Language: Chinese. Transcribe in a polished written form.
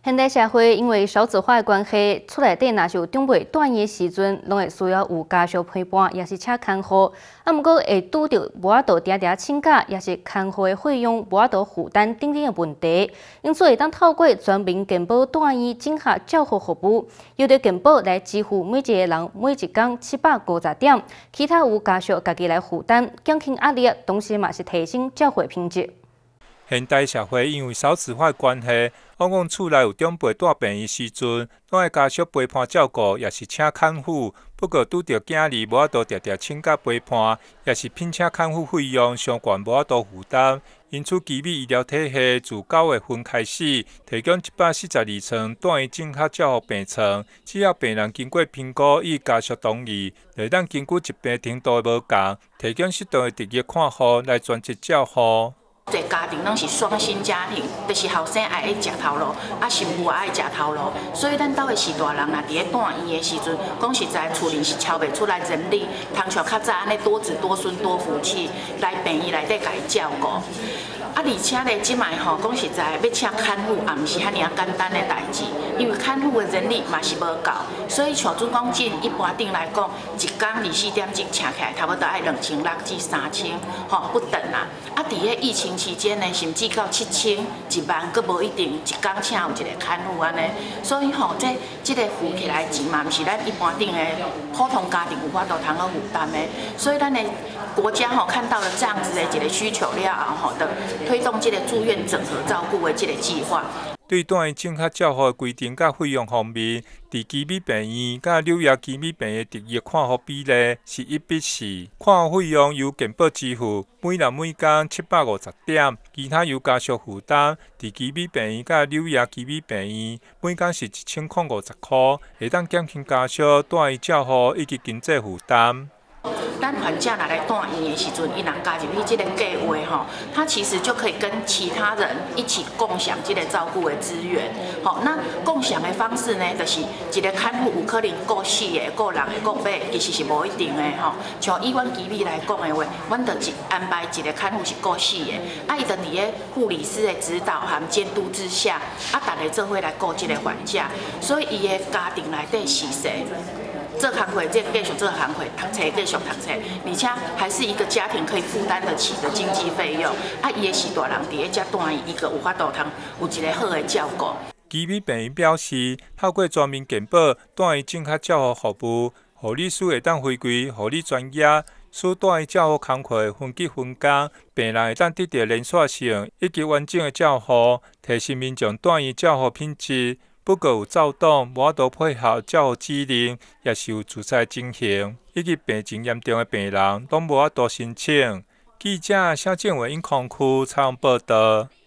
现代社会因为少子化的关系，厝内底若是有长辈住院的时阵，拢会需要有家属陪伴，也是请看护。毋过会拄着无法度定定请假，也是看护的费用无法度负担等等的问题。因此会当透过全民健保住院整合照护服务，由着健保来支付每一个人每一天750点，其他有家属家己来负担，减轻压力，同时嘛是提升照护品质。 现代社会因为少子化的关系，往往厝内有长辈带病的时阵，拢爱家属陪伴照顾，也是请看护。不过拄着囝儿无法度常常请假陪伴，也是聘请看护费用相关无法度负担。因此，基美医疗体系自9月份开始，提供142床住院整合照护病床，只要病人经过评估与家属同意，就当根据疾病程度无同，提供适当的特约看护来专职照护。 这家庭拢是双薪家庭，就是后生爱食头路，媳妇爱食头路，所以咱兜的是大人若伫咧住院的时阵，讲实在厝里是超袂出来人力，通像较早安尼多子多孙多福气来病院内底甲伊照顾。而且咧，即卖吼讲实在要请看护，也毋是遐尔简单的代志，因为看护的人力嘛是无够，所以像主讲诊一般顶来讲，一天24点钟请起来，差不多爱2600至3000，吼不等啦。伫咧疫情期间呢，甚至到7000、10000，佫无一定一天请有一个看护安尼。所以吼，这个付起来钱嘛，毋是咱一般顶的普通家庭有法度通好负担的。所以咱的国家吼看到了这样子的一个需求了后，吼，的推动这个住院整合照顾的这个计划。 对住院整合照护的规定甲费用方面，伫基美病院甲纽约基美病院特约看护比例是1:4，看护费用由健保支付，每人每天750点，其他由家属负担。伫基美病院甲纽约基美病院，每天是1050块，会当减轻家属住院照护以及经济负担。 咱患者若来住院的时阵，伊若加入去这个计划吼，他其实就可以跟其他人一起共享这个照顾的资源。吼，那共享的方式呢，就是一个看护有可能顾4个、顾6个、顾8个，其实是无一定的吼。像以阮基美来讲的话，阮就安排一个看护是顾4个，伊就伫咧护理师的指导和监督之下，大家做伙来顾这个患者，所以伊的家庭内底是谁？做工课，这继续做工课，读册继续读册，而且还是一个家庭可以负担得起的经济费用。伊的是大人伫咧遮住院，伊个有法度通有一个好的照顾。 基美病院表示，透过全民健保住院整合照护服务，护理师会当回归护理专业，使住院照护工课分级分工，病人会当得到连续性以及完整的照护，提升民众住院照护品质。不过有躁动，无法度配合照护指令，也是有自在进行，以及病情严重的病人，拢无法度申请。记者萧建伟因控区采访报道。